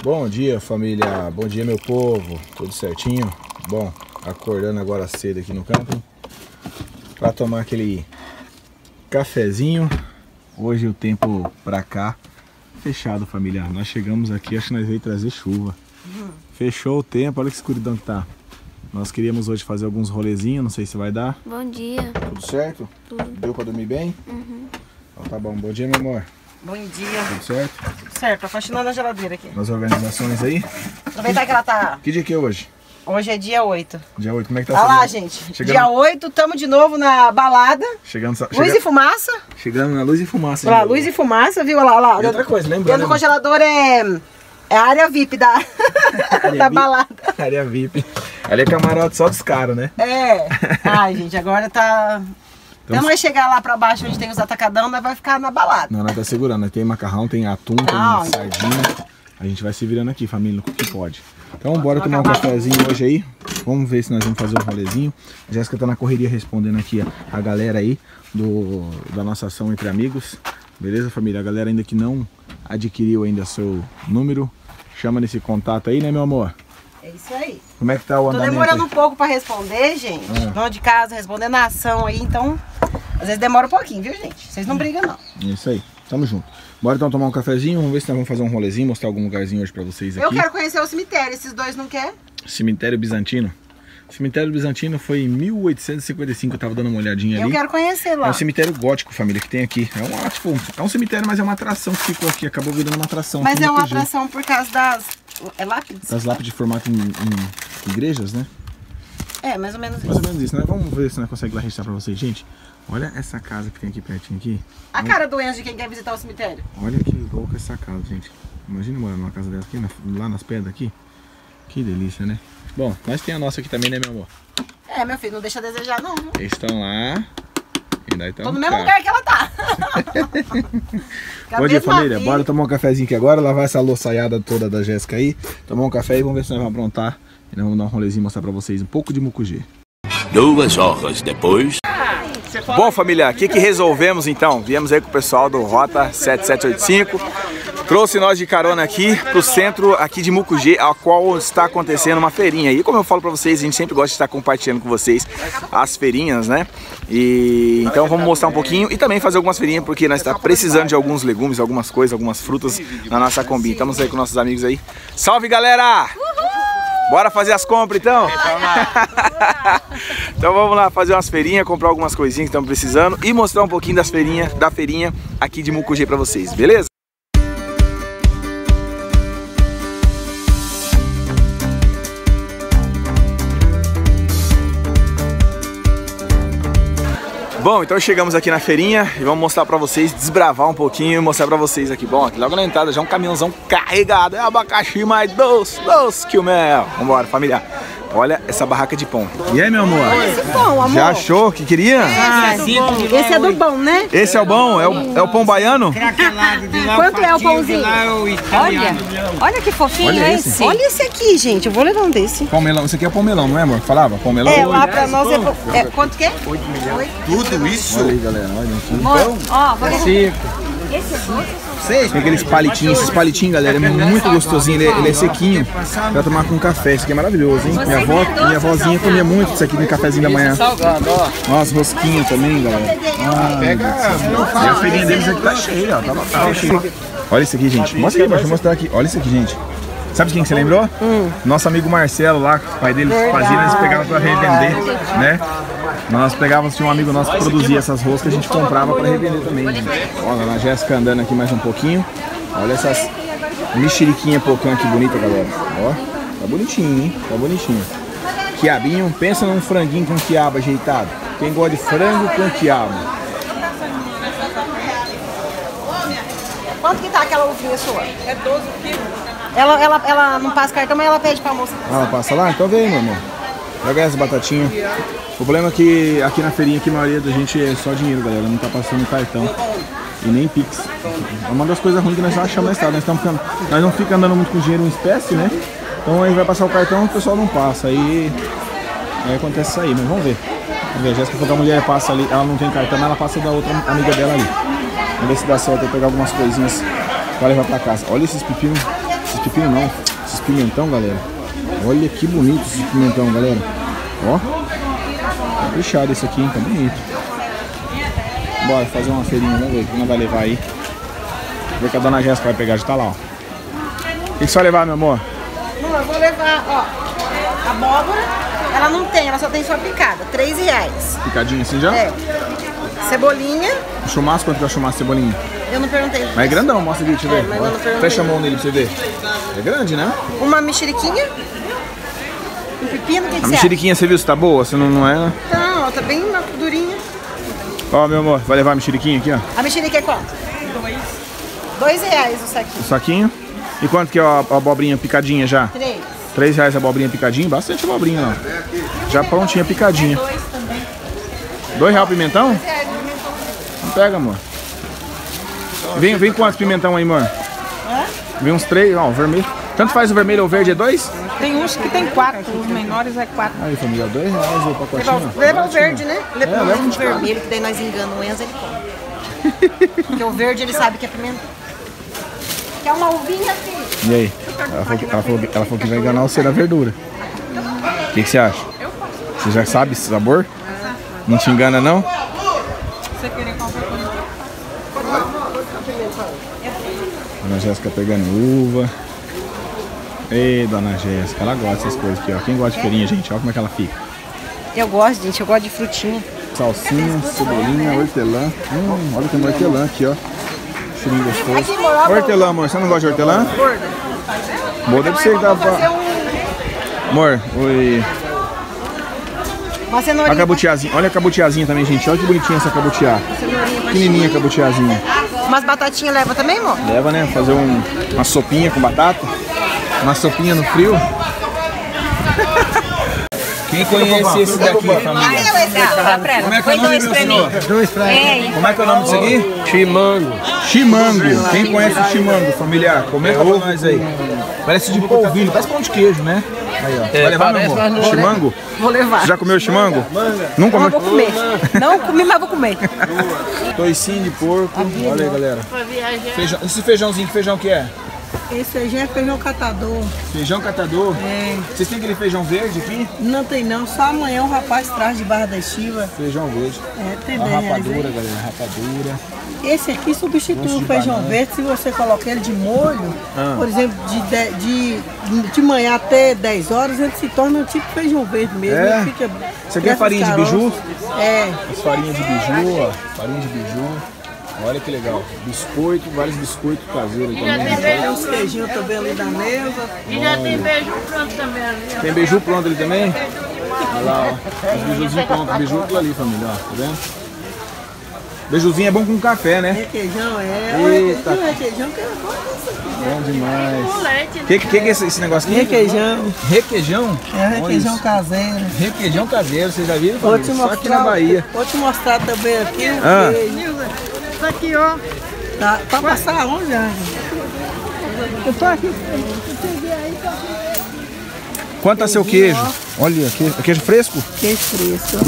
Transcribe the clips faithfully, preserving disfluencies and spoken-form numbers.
Bom dia, família, bom dia, meu povo, tudo certinho? Bom, acordando agora cedo aqui no camping para tomar aquele cafezinho. Hoje o tempo pra cá fechado, família. Nós chegamos aqui, acho que nós veio trazer chuva. Uhum. Fechou o tempo, olha que escuridão que tá. Nós queríamos hoje fazer alguns rolezinhos, não sei se vai dar. Bom dia. Tudo certo? Tudo. Deu pra dormir bem? Uhum. Então tá bom, bom dia, meu amor. Bom dia. Tudo certo? Tudo certo, tô faxinando a geladeira aqui. Nas organizações aí? Aproveitar que ela tá... Que dia que é hoje? Hoje é dia oito. Dia oito, como é que tá? Olha lá, gente. Chegando... Dia oito, tamo de novo na balada. Chegando... Luz Chega... e fumaça. Chegando na luz e fumaça. Olha lá, luz e fumaça, viu? Olha lá, olha lá. E outra coisa, lembrando... Dentro do congelador é... É a área V I P da, área da V I P. balada. Área V I P. Ali é camarote só dos caras, né? É. Ai, gente, agora tá... Então nós chegar lá pra baixo onde tem os atacadão, nós vai ficar na balada. Não, nós tá segurando. Tem macarrão, tem atum, tem Não. sardinha. A gente vai se virando aqui, família, no que pode. Então bora tomar um cafezinho hoje aí. Vamos ver se nós vamos fazer um rolezinho. A Jéssica tá na correria respondendo aqui a, a galera aí do, da nossa ação Entre Amigos. Beleza, família? A galera ainda que não adquiriu ainda seu número, chama nesse contato aí, né, meu amor? É isso aí. Como é que tá o andamento? Tô demorando aí? um pouco pra responder, gente. Ah. Dona de casa, respondendo na ação aí, então... Às vezes demora um pouquinho, viu, gente? Vocês não brigam, não. É isso aí. Tamo junto. Bora então tomar um cafezinho, vamos ver se nós vamos fazer um rolezinho, mostrar algum lugarzinho hoje pra vocês aqui. Eu quero conhecer o cemitério, esses dois não querem? Cemitério Bizantino. O cemitério Bizantino foi em mil oitocentos e cinquenta e cinco, eu tava dando uma olhadinha ali. Eu quero conhecer lá. É um cemitério gótico, família, que tem aqui. É um, tipo, é um cemitério, mas é uma atração que ficou aqui, acabou virando uma atração. Mas é uma Mucugê. atração por causa das... É lápides? Das lápides de formato em, em igrejas, né? É, mais ou menos isso. Mais ou menos isso, né? Vamos ver se nós conseguimos lá registrar pra vocês. Gente, olha essa casa que tem aqui pertinho aqui. A cara do Enzo de quem quer visitar o cemitério. Olha que louca essa casa, gente. Imagina morar numa casa dessa aqui, na, lá nas pedras aqui. Que delícia, né? Bom, nós tem a nossa aqui também, né, meu amor? É, meu filho, não deixa a desejar, não. Eles estão lá e nós estamos Tô no mesmo lugar que ela tá. Bom dia, família. Bora tomar um cafezinho aqui agora, lavar essa louçaiada toda da Jéssica aí. Tomar um café e vamos ver se nós vamos aprontar. E nós vamos dar um rolezinho e mostrar pra vocês um pouco de mucugê. Duas horas depois... Bom, família, o que que resolvemos então? Viemos aí com o pessoal do Rota sete sete oito cinco. Trouxe nós de carona aqui pro centro aqui de Mucugê, a qual está acontecendo uma feirinha. E como eu falo pra vocês, a gente sempre gosta de estar compartilhando com vocês as feirinhas, né? E então vamos mostrar um pouquinho e também fazer algumas feirinhas, porque nós estamos precisando de alguns legumes, algumas coisas, algumas frutas na nossa Kombi. Estamos aí com nossos amigos aí. Salve, galera! Bora fazer as compras então? Então vamos lá fazer umas feirinhas, comprar algumas coisinhas que estamos precisando e mostrar um pouquinho das feirinhas, da feirinha aqui de Mucugê pra vocês, beleza? Bom, então chegamos aqui na feirinha e vamos mostrar pra vocês, desbravar um pouquinho e mostrar pra vocês aqui. Bom, aqui logo na entrada já um caminhãozão carregado, é abacaxi mais doce, doce que o mel. Vambora, família. Olha essa barraca de pão. E aí, meu amor? Esse pão, amor. Já achou que queria? Ah, esse é do bom, né? Esse é o bom? É o, é o pão baiano? Quanto é o pãozinho? Olha, olha que fofinho Olha é esse. esse. Olha esse aqui, gente. Eu vou levar um desse. Pão melão. Isso aqui é pão melão, não é, amor? Falava? Pão melão? É, lá pra nós é, pão- é... Quanto que é? oito milhões. Tudo isso? Olha aí, galera. Olha aqui. Amor, ó, vou levar. Esse é doce? Tem aqueles palitinhos, esses palitinhos, galera, é muito gostosinho, ele é, ele é sequinho pra tomar com café, isso aqui é maravilhoso, hein? Minha avó, minha avózinha comia muito isso aqui no cafezinho da manhã. Ó, as rosquinhas também, galera. Ah, pega. E a feirinha deles aqui tá cheia, ó, tá lotada, cheia. Olha isso aqui, gente. Mostra aqui, deixa eu mostrar aqui. Olha isso aqui, gente. Sabe de quem que você lembrou? Hum. Nosso amigo Marcelo lá, o pai dele fazia, eles pegavam pra revender, né? Nós pegávamos, tinha um amigo nosso que produzia essas roscas, a gente comprava para revender também. Olha a Jéssica andando aqui mais um pouquinho. Olha essas mexeriquinhas pocã que bonita, galera. Ó, tá bonitinho, hein? Tá bonitinho. Quiabinho, pensa num franguinho com quiabo ajeitado. Quem gosta de frango com quiabo. Quanto que tá aquela uvinha sua? É doze quilos. Ela, ela, ela não passa cartão, mas ela pede pra moça. Ah, ela passa lá? Então vem, meu amor. Pega essa batatinha. O problema é que aqui na feirinha aqui, a maioria da gente é só dinheiro, galera. Não tá passando cartão e nem Pix. É uma das coisas ruins que nós achamos na estrada. Nós, estamos ficando, nós não ficamos andando muito com dinheiro em espécie, né? Então aí vai passar o cartão e o pessoal não passa. Aí, aí acontece isso aí, mas vamos ver. Vamos ver. A Jéssica falou que a mulher passa ali, ela não tem cartão, mas ela passa da outra amiga dela ali. Vamos ver se dá certo eu pegar algumas coisinhas pra levar pra casa. Olha esses pepinos esses pepinos não, esses pimentão, galera. Olha que bonito esse pimentão, galera. Ó, tá fechado esse aqui, hein? Tá bonito. Bora fazer uma feirinha, vamos ver o que nós vai levar aí. Ver que a dona Jéssica vai pegar, já tá lá, ó. O que você vai levar, meu amor? Não, eu vou levar, ó, abóbora, ela não tem, ela só tem só picada, três reais. Picadinho assim já? É. Cebolinha. O chumasco, quanto que é o chumasco cebolinha? Eu não perguntei. Mas é grandão, mostra aqui, deixa eu É, ver. mas eu não perguntei. Fecha a mão nele pra você ver. É grande, né? Uma mexeriquinha. Um pepino, o que, que A você mexeriquinha, você viu se tá boa? Se não, não é, né? acha? Não, ó, tá bem durinha. Ó, meu amor, vai levar a mexeriquinha aqui, ó. A mexerica é quanto? Dois. Dois reais o saquinho. O saquinho. E quanto que é a, a abobrinha picadinha já? Três. Três reais a abobrinha picadinha. Bastante abobrinha, ó. Já prontinha picadinha. Dois também. Dois reais o pimentão? Dois reais o pimentão. Não pega, amor. Vem, vem quantos pimentão aí, amor? Hã? Vem uns três, ó, o vermelho. Tanto faz o vermelho ou o verde é dois? Tem uns que tem quatro, os menores é quatro. Aí, família, dois reais o pacotinho. Leva, leva o verde, né? Leva, É, leva um o de cada. vermelho, que daí nós enganamos o Enzo, ele come. Porque o verde ele sabe que é pimentão. Quer uma uvinha, filho? E aí? Ela falou, que, ela, falou, que- ela falou que vai enganar você na verdura. O que, que você acha? Você já sabe esse sabor? Não te engana, não? Você querer qualquer coisa? Dona Jéssica pegando uva. Ei, dona Jéssica, ela gosta dessas coisas aqui, ó. Quem gosta de feirinha, gente? Olha como é que ela fica. Eu gosto, gente, eu gosto de frutinha. Salsinha, cebolinha, hortelã. Hum, olha tem hortelã aqui, ó. Cheirinho gostoso. Aqui, amor, ó, Hortelã, amor. Você não gosta de hortelã? Gordo. Boa, deve ser que dá Vamos fazer pra... um... Amor, oi. uma A cenourinha. cabutiazinha. Olha a cabutiazinha também, gente. Olha que bonitinha essa cabutiá. Pequenininha a cabutiazinha. Umas batatinhas leva também, amor? Leva, né? Fazer um, uma sopinha com batata. Uma sopinha no frio. Quem conhece esse daqui, família? Como é que é o nome, meu senhor? Dois pra mim. Como é que é o nome disso aqui? Chimango. Chimango. Quem conhece o chimango, familiar? Comenta pra nós aí. Parece de polvilho, parece pão de queijo, né? Aí, ó. Vai levar, meu amor? Chimango? Vou levar. Você já comeu chimango? Não Não, comeu? vou comer. Não comi, mas vou comer. Toicinho de porco. Olha aí, galera. Feijão. Esse feijãozinho, que feijão que é? Esse feijão é feijão catador. Feijão catador? É. Vocês têm aquele feijão verde aqui? Não tem não, só amanhã o rapaz traz de Barra da Estiva. Feijão verde. É, tem Uma dez reais rapadura, aí. galera. Rapadura. Esse aqui substitui Gosto o de feijão banana. verde se você colocar ele de molho. Ah. Por exemplo, de, de, de, de manhã até dez horas, ele se torna um tipo feijão verde mesmo. É? Ele fica Você quer farinha de biju? É. As farinhas de biju, ó. Farinha de biju. Olha que legal. Biscoito, vários biscoitos caseiros também. Tem uns queijinhos também ali da mesa. E já tem beijo pronto também ali. ó. Tem beiju pronto ali também? Olha lá, ó. Os bijuzinhos prontos. Beiju aquilo ali, família, ó. Tá vendo? Beijuzinho é bom com café, né? Requeijão é. Eita. O requeijão que é bom isso aqui. Bom demais. Leite. O que, que, que é esse, esse negócio aqui? Requeijão. Requeijão? É Olha requeijão isso. caseiro. Requeijão caseiro, vocês já viram? Vou te família? Só aqui na mostrar, Bahia. vou te mostrar também aqui o Ah. queijo. Isso aqui, ó. Tá, pra passar onde, Ângela? Eu tô aqui. Quanto tá seu queijo? Olha, queijo, queijo fresco? Queijo fresco.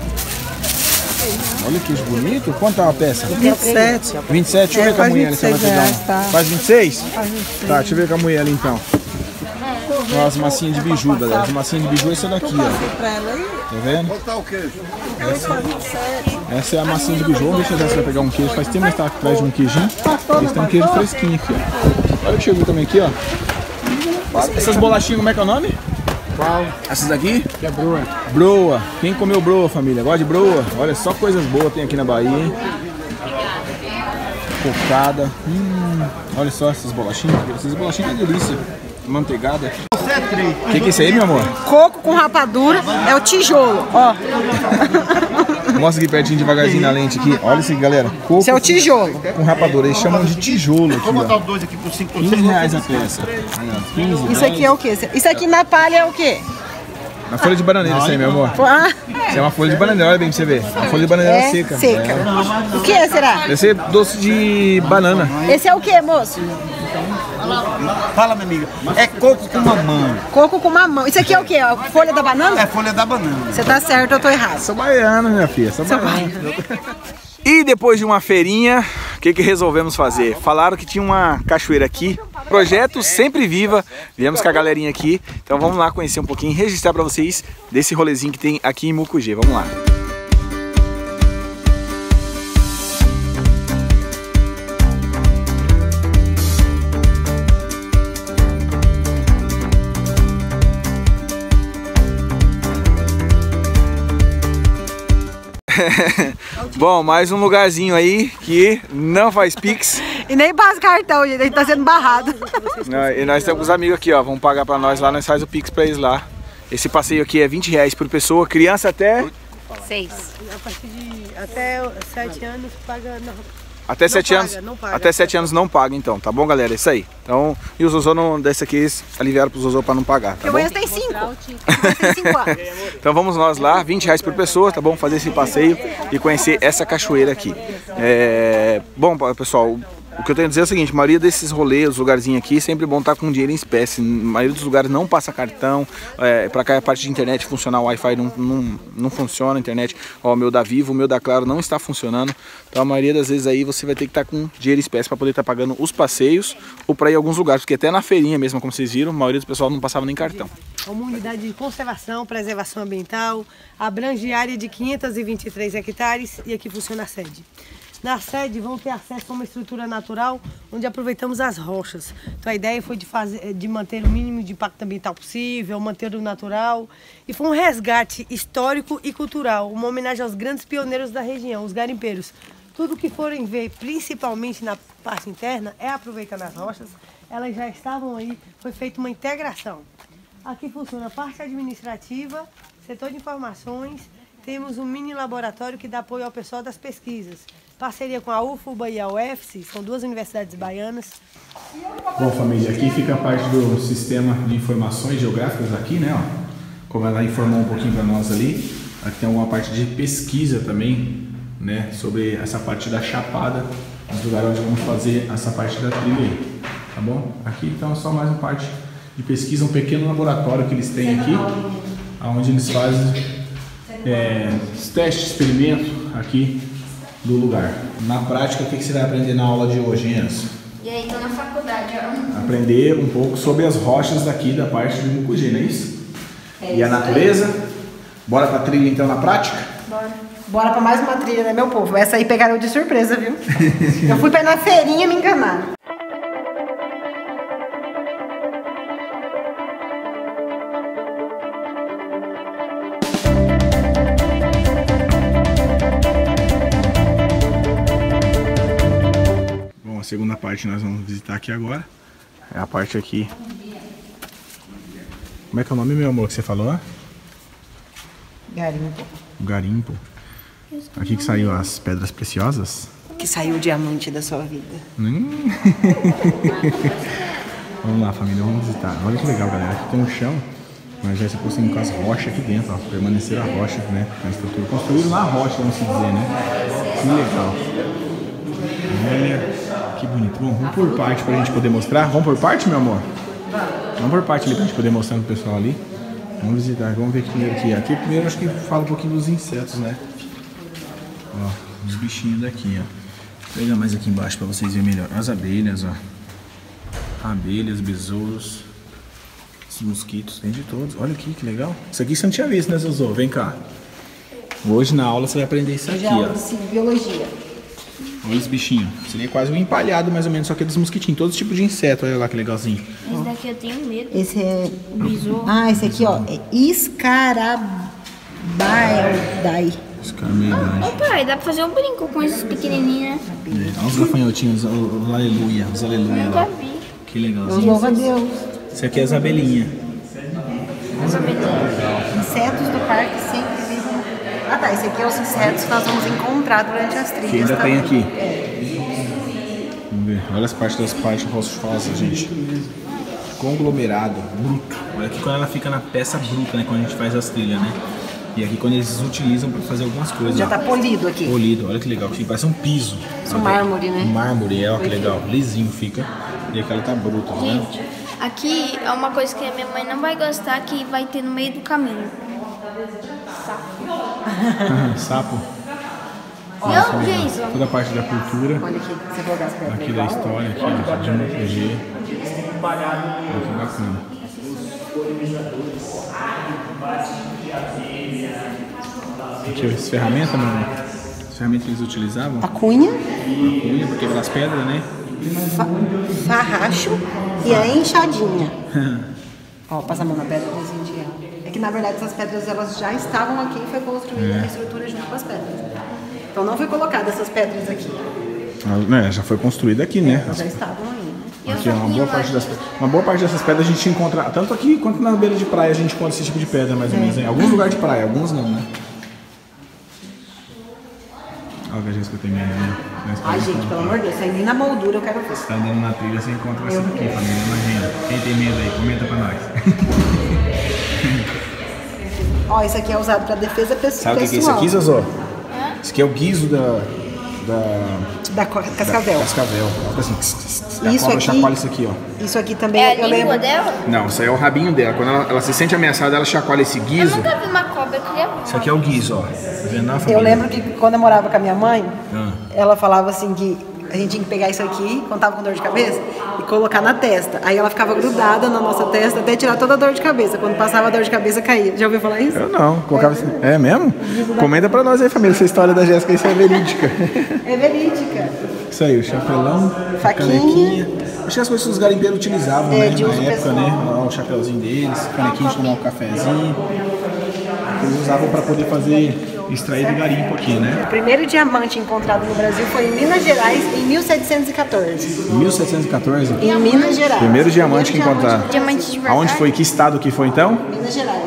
Olha que queijo bonito. Quanto tá uma peça? vinte e sete. vinte e sete, deixa eu É, ver com a faz mulher ali se ela vinte e seis vai reais, pegar um. tá. Faz vinte e seis? Faz vinte e seis. Tá, deixa eu ver com a mulher ali então. Ó, as massinhas de biju, galera. As massinhas de biju é essa daqui, ó. Passei pra ela aí. Tá vendo? Faz vinte e sete. Essa é a massinha de biju. Vamos ver se a Jéssica vai pegar um queijo. Faz tempo que tá atrás de um queijinho. Eles têm um queijo fresquinho aqui, ó. Olha o que chegou também aqui, ó. Essas bolachinhas, como é que é o nome? Qual? Essas daqui? Que é broa. Broa. Quem comeu broa, família? Gosta de broa? Olha só coisas boas tem aqui na Bahia, hein? Cocada. Hum, olha só essas bolachinhas. Essas bolachinhas é delícia. Manteigada. O que, que é isso aí, meu amor? Coco com rapadura é o tijolo, ó. Mostra aqui pertinho, devagarzinho na lente aqui. Olha isso aqui, galera. Coco Esse é o tijolo. com rapadura. Eles chamam de tijolo aqui, ó. dois aqui por cinco quinze reais a peça. Aí, ó, quinze Isso aqui é o quê? Isso aqui na palha é o quê? Uma folha de bananeira, isso aí, meu amor. Ah, Isso é uma folha de bananeira, olha bem pra você ver. Uma folha de bananeira é seca. seca. É. O que será? Deve ser doce de banana. Esse é o quê, moço? Fala, minha amiga. É coco com mamão. Coco com mamão. Isso aqui é o quê? A folha da banana? É folha da banana. Você tá certo, eu tô errado. Sou baiana, minha filha. Sou baiana. E depois de uma feirinha, o que, que resolvemos fazer? Falaram que tinha uma cachoeira aqui Projeto Sempre Viva. Viemos com a galerinha aqui. Então vamos lá conhecer um pouquinho, registrar pra vocês desse rolezinho que tem aqui em Mucugê. Vamos lá. Bom, mais um lugarzinho aí que não faz Pix. E nem passa cartão, gente, a gente tá sendo barrado. E nós temos os amigos aqui, ó, vamos pagar pra nós lá, nós faz o Pix pra eles lá. Esse passeio aqui é vinte reais por pessoa, criança até... Seis. A partir de até sete anos paga... Não. Até sete paga, anos, não paga. até sete anos não paga então, tá bom galera? É isso aí. Então, e o Zozô não, desse aqui eles aliviaram pro Zozô pra não pagar, tá Eu bom? conheço tem cinco. Tem cinco anos. Então vamos nós lá, vinte reais por pessoa, tá bom? Fazer esse passeio e conhecer essa cachoeira aqui. É... Bom, pessoal, o que eu tenho a dizer é o seguinte, a maioria desses rolês, os lugarzinhos aqui, sempre bom estar com dinheiro em espécie. A maioria dos lugares não passa cartão, é, pra cá a parte de internet funcionar, o Wi-Fi não, não, não funciona, a internet, ó, o meu da Vivo, o meu da Claro não está funcionando. Então a maioria das vezes aí você vai ter que estar com dinheiro em espécie para poder estar pagando os passeios ou para ir a alguns lugares, porque até na feirinha mesmo, como vocês viram, a maioria do pessoal não passava nem cartão. Uma unidade de conservação, preservação ambiental, abrange área de quinhentos e vinte e três hectares e aqui funciona a sede. Na sede vão ter acesso a uma estrutura natural onde aproveitamos as rochas. Então a ideia foi de, fazer, de manter o mínimo de impacto ambiental possível, manter o natural. E foi um resgate histórico e cultural, uma homenagem aos grandes pioneiros da região, os garimpeiros. Tudo que forem ver, principalmente na parte interna, é aproveitando as rochas. Elas já estavam aí, foi feita uma integração. Aqui funciona a parte administrativa, setor de informações, temos um mini laboratório que dá apoio ao pessoal das pesquisas. Parceria com a U F U B A e a U F S C, são duas universidades baianas. Bom, família, aqui fica a parte do sistema de informações geográficas aqui, né? Ó, como ela informou um pouquinho para nós ali, aqui tem alguma parte de pesquisa também, né? Sobre essa parte da Chapada, os lugares onde vamos fazer essa parte da trilha aí, tá bom? Aqui então é só mais uma parte de pesquisa, um pequeno laboratório que eles têm aqui, onde eles fazem é, testes, experimentos aqui do lugar. Na prática, o que você vai aprender na aula de hoje, Enzo? E aí, tô na faculdade, ó. Aprender um pouco sobre as rochas daqui da parte de Mucugê, não é isso? É e a isso natureza? Aí. Bora pra trilha então na prática? Bora. Bora pra mais uma trilha, né, meu povo? Essa aí pegaram de surpresa, viu? Eu fui pra ir na feirinha e me enganaram. A segunda parte nós vamos visitar aqui agora. É a parte aqui. Como é que é o nome, meu amor, que você falou? Garimpo. O garimpo. Aqui que saiu as pedras preciosas. Que saiu o diamante da sua vida. Hum. Vamos lá, família, vamos visitar. Olha que legal, galera. Aqui tem um chão, mas já se aproxima com as rochas aqui dentro, ó. Permanecer a rocha, né? A estrutura construída na rocha, vamos dizer, né? Que legal. Olha. Que bonito. Bom, vamos por parte pra gente poder mostrar. Vamos por parte, meu amor? Vamos por parte ali pra gente poder mostrar pro pessoal ali. Vamos visitar, vamos ver aqui primeiro aqui. Aqui primeiro acho que fala um pouquinho dos insetos, né? Ó, os bichinhos daqui, ó. Vou pegar mais aqui embaixo pra vocês verem melhor. As abelhas, ó. Abelhas, besouros. Os mosquitos, tem de todos. Olha aqui, que legal. Isso aqui você não tinha visto, né, Zozô? Vem cá. Hoje na aula você vai aprender isso aqui, ó. Hoje é biologia. Olha esse bichinho. Seria quase um empalhado, mais ou menos, só que é dos mosquitinhos. Todo tipo de inseto, olha lá que legalzinho. Esse daqui eu tenho medo. Esse é... O besouro. Ah, esse aqui, ó, é Escarabaeldai. Escarabaeldai. Ô pai, dá pra fazer um brinco com esses pequenininhos, né? É, olha os gafanhotinhos, os, os aleluia, os aleluia Nunca lá. vi. Que legalzinho. Louva a Deus. Esse aqui é as abelhinhas. As abelhinhas. Insetos do parque sempre vivem. Ah tá, esse aqui é os insetos que nós vamos encontrar durante as trilhas. Que ainda tá? tem aqui. É. Vamos ver. Olha as partes das partes rochosas, gente. Conglomerado, bruto. Olha aqui quando ela fica na peça bruta, né? Quando a gente faz as trilhas, né? E aqui quando eles utilizam para fazer algumas coisas. Já ó. tá polido aqui. Polido, olha que legal. Aqui parece um piso. Isso é um mármore, né? Um mármore, é, ó, que legal. Lisinho fica. E aqui ela tá bruta, tá vendo? Gente, aqui é uma coisa que a minha mãe não vai gostar, que vai ter no meio do caminho. Sapo. Não, Jason. Toda a parte da cultura. Olha aqui, você vai dar as pedras. Aqui da história, aqui ó, de Mucugê. Que bacana. Aqui, as ferramentas, mano. As ferramentas que eles utilizavam. A cunha. A cunha pra quebrar as pedras, né? Fa farracho e a enxadinha. Ó, passa a mão na pedra pra incendiar. É que na verdade essas pedras elas já estavam aqui e foi construída é. a estrutura junto com as pedras. Então não foi colocada essas pedras aqui. Ah, é, já foi construída aqui, né? Elas já estavam aí, né? Aqui, ó, uma, boa parte das, uma boa parte dessas pedras a gente encontra, tanto aqui quanto na beira de praia a gente encontra esse tipo de pedra, mais ou menos. Em alguns lugares de praia, alguns não, né? Olha a Jéssica tem medo, né? Ai, gente, pelo amor de Deus, saindo na moldura eu quero ver. Você tá andando na trilha, você encontra isso aqui, família. Imagina. Quem tem medo aí, comenta pra nós. Ó, isso aqui é usado pra defesa pessoal. Sabe o que é isso aqui, Zazó? É? Isso aqui é o guiso da... Da, da cascavel. Da cascavel. Assim, isso aqui, chacoalha isso aqui, ó. Isso aqui também é a eu língua lembro. dela? Não, isso aí é o rabinho dela. Quando ela, ela se sente ameaçada, ela chacoalha esse guiso. Eu nunca vi uma cobra, eu queria ver. Isso aqui é o guiso, ó. Tá vendo na família? Eu lembro que quando eu morava com a minha mãe, ah. ela falava assim que a gente tinha que pegar isso aqui, quando tava com dor de cabeça, e colocar na testa. Aí ela ficava grudada na nossa testa até tirar toda a dor de cabeça. Quando passava a dor de cabeça, caía. Já ouviu falar isso? Eu não. Colocava assim. É mesmo? Comenta pra nós aí, família, essa história da Jéssica, isso é verídica. É verídica. Isso aí, o chapelão, faquinha. Canequinha. Acho que as coisas que os garimpeiros utilizavam, é, né? de Na uso época, pessoal. né? Olha o chapeuzinho deles, canequinha de tomar um cafezinho. Eles usavam pra poder fazer... extrair do garimpo aqui, né? O primeiro diamante encontrado no Brasil foi em Minas Gerais em mil setecentos e quatorze. mil setecentos e quatorze? Em Minas Gerais. Primeiro diamante que encontraram. Diamante de verdade. Aonde foi? Que estado que foi então? Minas Gerais.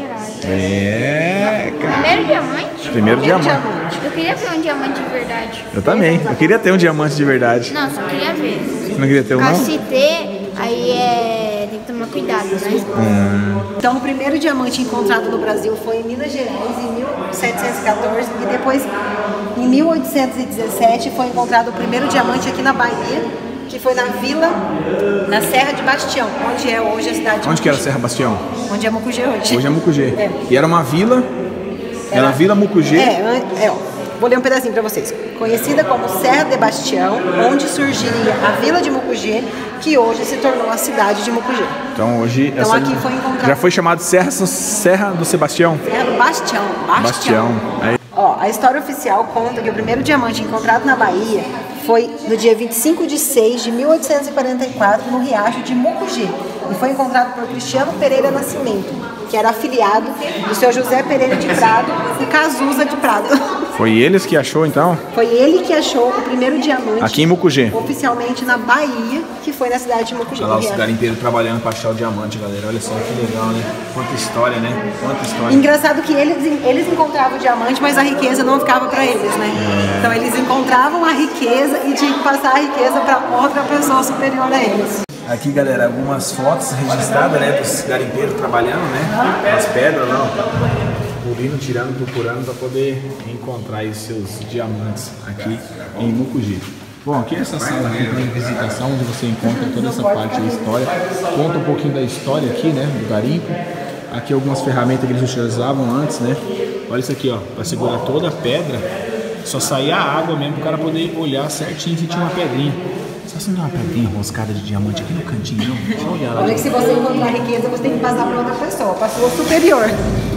É, cara. Primeiro diamante? Primeiro, Primeiro diamante. diamante. Eu queria ver um diamante de verdade. Eu também. Eu queria ter um diamante de verdade. Não, só queria ver. Você não queria ter um, não? Se ter, aí é... tem que tomar cuidado, né? Hum. Então, o primeiro diamante encontrado no Brasil foi em Minas Gerais, em mil setecentos e quatorze, e depois, em mil oitocentos e dezessete, foi encontrado o primeiro diamante aqui na Bahia, que foi na vila, na Serra de Bastião, onde é hoje a cidade de Onde Mucugê. que era a Serra Bastião? Onde é Mucugê hoje. Hoje é Mucugê. É. E era uma vila, era, era a Vila Mucugê. É, é, ó. Vou ler um pedacinho para vocês. Conhecida como Serra de Bastião, onde surgiria a vila de Mucugê, que hoje se tornou a cidade de Mucugê. Então hoje então, essa aqui foi encontrado... já foi chamado Serra, Serra do Sebastião? Serra do Bastião. Bastião. Bastião. Aí... Ó, a história oficial conta que o primeiro diamante encontrado na Bahia foi no dia vinte e cinco de seis de mil oitocentos e quarenta e quatro, no riacho de Mucugê, e foi encontrado por Cristiano Pereira Nascimento, que era afiliado do seu José Pereira de Prado e Cazuza de Prado. Foi eles que achou, então? Foi ele que achou o primeiro diamante aqui em Mucugê, oficialmente na Bahia, que foi na cidade de Mucugê. Olha lá os garimpeiros trabalhando para achar o diamante, galera. Olha só que legal, né? Quanta história, né? Quanta história. Engraçado que eles, eles encontravam o diamante, mas a riqueza não ficava para eles, né? É. Então eles encontravam a riqueza e tinham que passar a riqueza para outra pessoa superior a eles. Aqui, galera, algumas fotos registradas, né, dos garimpeiros trabalhando, né, as pedras lá, pulindo, tirando, procurando para poder encontrar aí seus diamantes aqui em Mucugê. Bom, aqui é essa sala aqui de visitação, onde você encontra toda essa parte da história, conta um pouquinho da história aqui, né, do garimpo. Aqui algumas ferramentas que eles utilizavam antes, né, olha isso aqui, ó, para segurar toda a pedra, só saía a água mesmo para o cara poder olhar certinho se tinha uma pedrinha. Só se não é uma pedrinha roscada de diamante aqui no cantinho, não? Deixa eu olhar lá. Olha que se você encontrar riqueza, você tem que passar para outra pessoa, para sua superior.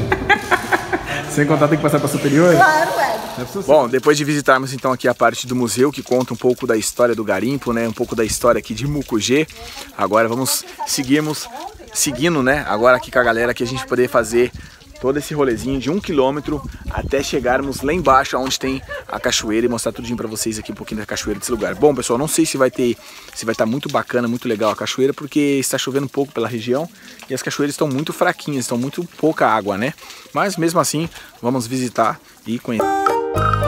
Sem contar, tem que passar para superior? Claro, é. Bom, depois de visitarmos então aqui a parte do museu, que conta um pouco da história do garimpo, né? Um pouco da história aqui de Mucugê. Agora vamos seguirmos, seguindo, né? Agora aqui com a galera, que a gente poder fazer todo esse rolezinho de um quilômetro até chegarmos lá embaixo, onde tem a cachoeira, e mostrar tudinho pra vocês aqui um pouquinho da cachoeira desse lugar. Bom, pessoal, não sei se vai ter, se vai estar muito bacana, muito legal a cachoeira, porque está chovendo um pouco pela região e as cachoeiras estão muito fraquinhas, estão muito pouca água, né? Mas mesmo assim, vamos visitar e conhecer.